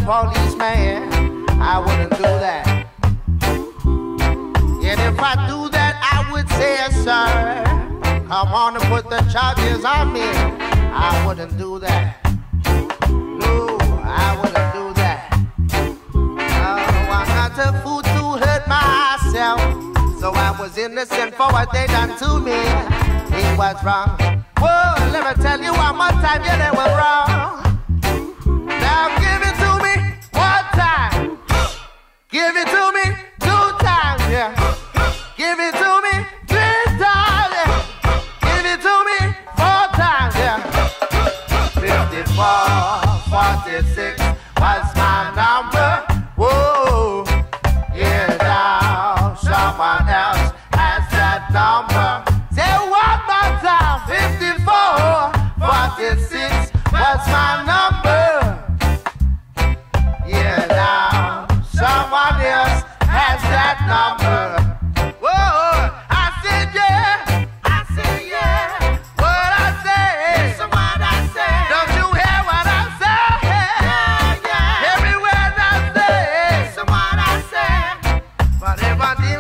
policeman. I wouldn't do that. And if I do that, I would say, sir, come on and put the charges on me. I wouldn't do that. No, I wouldn't do that. No, I'm not a fool to hurt myself. So I was innocent for what they done to me. It was wrong. Whoa, let me tell you one more time, yeah, they were wrong. Now give it to me one time. Give it to me 2 times, yeah. Give it to me 3 times, yeah. Give it to me 4 times, yeah. 54, 46 was my number. Whoa, yeah, now someone else has that number. Say one more time. 54, 46 was my number. Yeah, now someone else has that number. Whoa, I said yeah, I said yeah. What I say, it's what I say. Don't you hear what I say? Yeah, yeah. Every word I say, it's what I say. But if I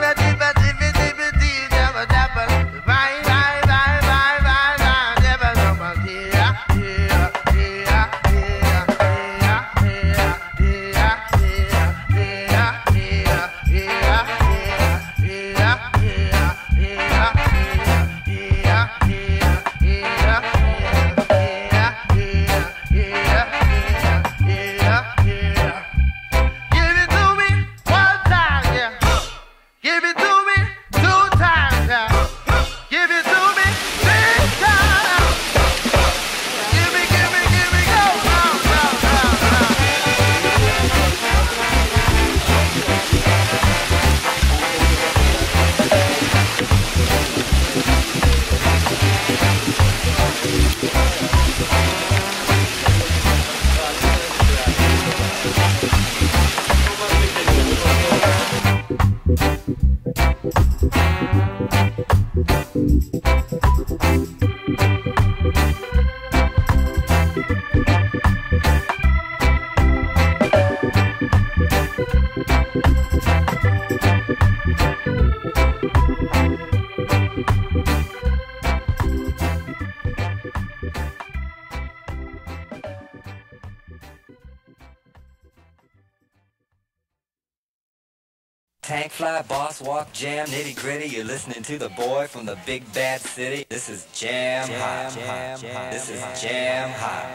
Tank fly, boss walk, jam, nitty gritty. You're listening to the boy from the big bad city. This is Jam Hot. This is Jam Hot.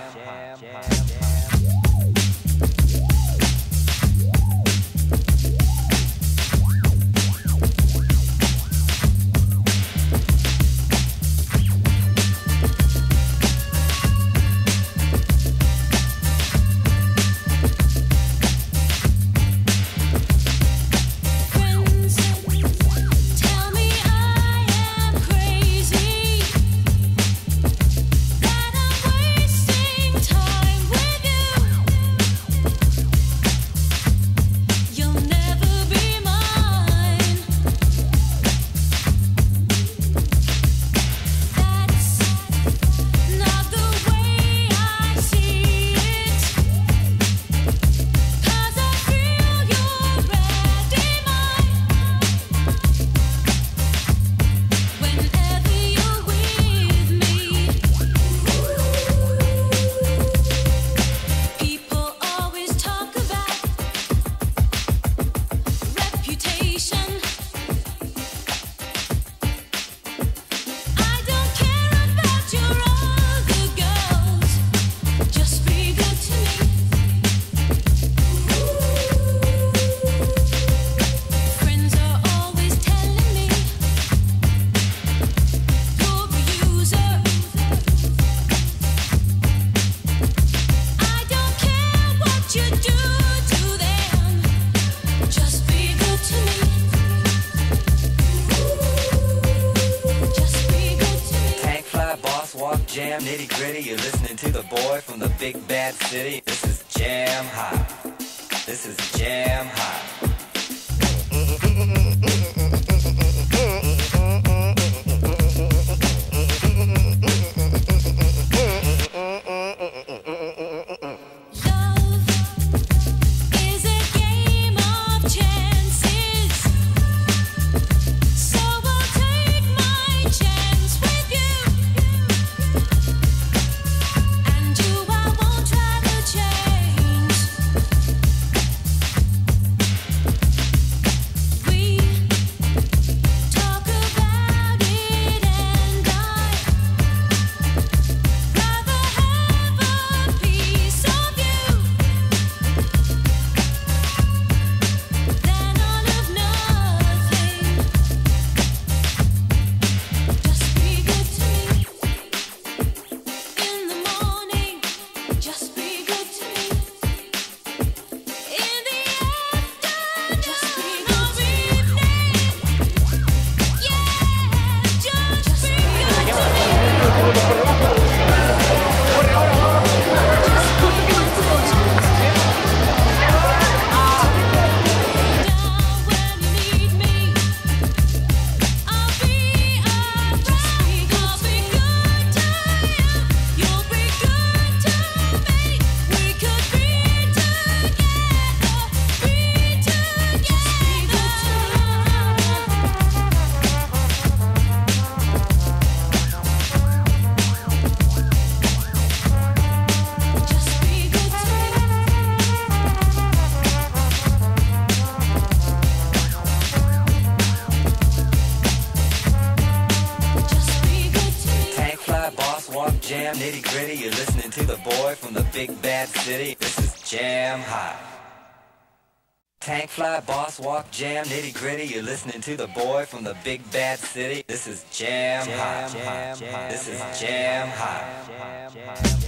Jam nitty gritty, you're listening to the boy from the big bad city. This is Jam Hot. This is Jam Hot. nitty gritty. You're listening to the boy from the big bad city. This is Jam Hot. Tank fly, boss walk, jam, nitty gritty. You're listening to the boy from the big bad city. This is Jam Hot. This is Jam Hot.